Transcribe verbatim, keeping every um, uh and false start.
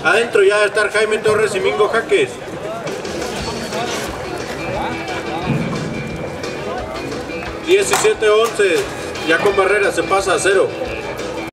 Adentro ya va a estar Jaime Torres y Mingo Jaques. diecisiete once. Ya con barrera se pasa a cero.